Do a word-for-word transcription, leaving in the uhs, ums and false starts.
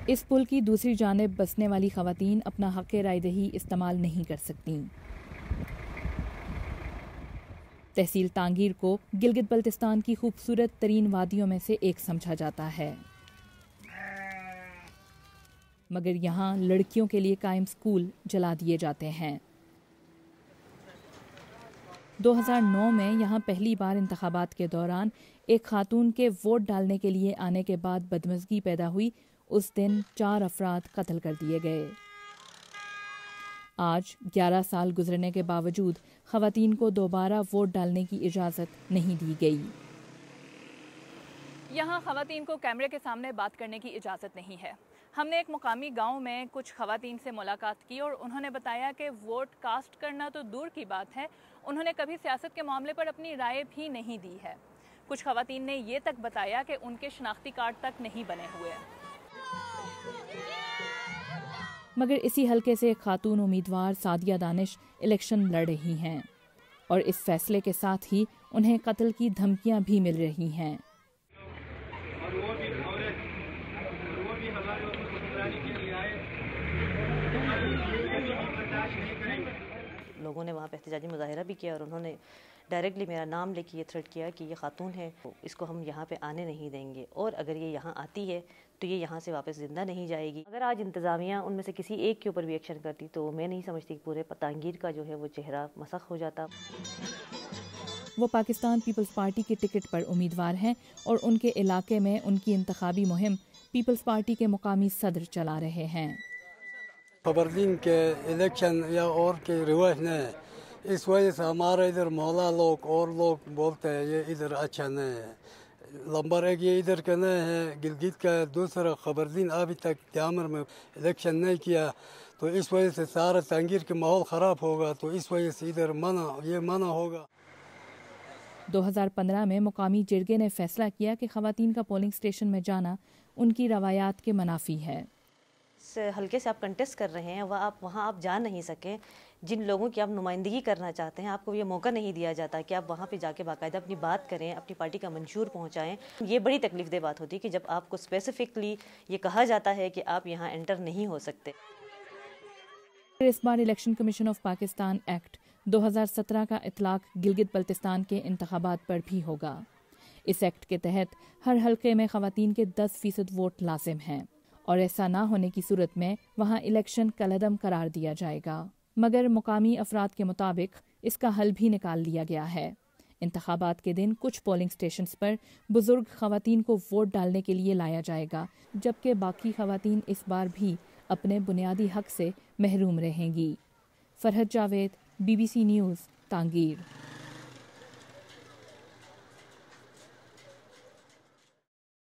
اس پل کی دوسری جانب بسنے والی خواتین اپنا حق رائے دہی استعمال نہیں کر سکتیں۔ تحصیل تانگیر کو گلگت بلتستان کی خوبصورت ترین وادیوں میں سے ایک سمجھا جاتا ہے، مگر یہاں لڑکیوں کے لیے قائم اسکول جلا دیے جاتے ہیں۔ دو ہزار نو میں یہاں پہلی بار انتخابات کے دوران ایک خاتون کے ووٹ ڈالنے کے لیے آنے کے بعد بدمزگی پیدا ہوئی۔ اس دن چار افراد قتل کر دیے گئے۔ آج گیارہ سال گزرنے کے باوجود خواتین کو دوبارہ ووٹ ڈالنے کی اجازت نہیں دی گئی۔ یہاں خواتین کو کیمرے کے سامنے بات کرنے کی اجازت نہیں ہے۔ ہم نے ایک مقامی گاؤں میں کچھ خواتین سے ملاقات کی اور انہوں نے بتایا کہ ووٹ کاسٹ کرنا تو دور کی بات ہے، انہوں نے کبھی سیاست کے معاملے پر اپنی رائے بھی نہیں دی ہے۔ کچھ خواتین نے یہ تک بتایا کہ ان کے شناختی کارڈ تک نہیں بنے ہوئے۔ مگر اسی حلقے سے ایک خاتون امیدوار سعدیہ دانش الیکشن لڑ رہی ہیں اور اس فیصلے کے ساتھ ہی انہیں قتل کی دھمکیاں بھی مل رہی ہیں۔ لوگوں نے وہاں پہ احتجاجی مظاہرہ بھی کیا اور انہوں نے ڈائریکٹلی میرا نام لے کے یہ تھریٹ کیا کہ یہ خاتون ہے، اس کو ہم یہاں پہ آنے نہیں دیں گے، اور اگر یہ یہاں آتی ہے تو یہ یہاں سے واپس زندہ نہیں جائے گی۔ اگر آج انتظامیہ ان میں سے کسی ایک کے اوپر بھی ایکشن کرتی تو میں نہیں سمجھتی کہ پورے تانگیر کا جو ہے وہ چہرہ مسخ ہو جاتا۔ وہ پاکستان پیپلز پارٹی کے ٹکٹ پر امیدوار ہیں اور ان کے علاقے میں ان کی انتخابی مہم پیپلز پارٹی کے مقامی صدر چلا رہے ہیں۔ خبردین کے الیکشن یا اور کے رواج نہیں، اس وجہ سے ہمارا ادھر محلہ لوگ اور لوگ بولتے ہیں یہ ادھر اچھا نہیں ہے۔ نمبر ایک یہ ادھر کا نہیں ہے، گلگت کا ہے۔ دوسرا خبردین ابھی تک جامر میں الیکشن نہیں کیا، تو اس وجہ سے سارا تانگیر کا ماحول خراب ہوگا، تو اس وجہ سے ادھر منع یہ منع ہوگا۔ دو ہزار پندرہ میں مقامی جرگے نے فیصلہ کیا کہ خواتین کا پولنگ اسٹیشن میں جانا ان کی روایات کے منافی ہے۔ ہلکے سے آپ کنٹیسٹ کر رہے ہیں، وہ آپ وہاں آپ جا نہیں سکیں، جن لوگوں کی آپ نمائندگی کرنا چاہتے ہیں آپ کو یہ موقع نہیں دیا جاتا کہ آپ وہاں پہ جا کے باقاعدہ اپنی بات کریں، اپنی پارٹی کا منشور پہنچائیں۔ یہ بڑی تکلیف دہ بات ہوتی ہے کہ جب آپ کو اسپیسیفکلی یہ کہا جاتا ہے کہ آپ یہاں انٹر نہیں ہو سکتے۔ اس بار election commission of Pakistan act دو ہزار سترہ کا اطلاق گلگت بلتستان کے انتخابات پر بھی ہوگا۔ اس ایکٹ کے تحت ہر حلقے میں خواتین کے دس فیصد ووٹ لازم ہیں، اور ایسا نہ ہونے کی صورت میں وہاں الیکشن کالعدم قرار دیا جائے گا۔ مگر مقامی افراد کے مطابق اس کا حل بھی نکال لیا گیا ہے۔ انتخابات کے دن کچھ پولنگ اسٹیشنز پر بزرگ خواتین کو ووٹ ڈالنے کے لیے لایا جائے گا، جبکہ باقی خواتین اس بار بھی اپنے بنیادی حق سے محروم رہیں گی۔ Farhat Javed, B B C news, تانگیر۔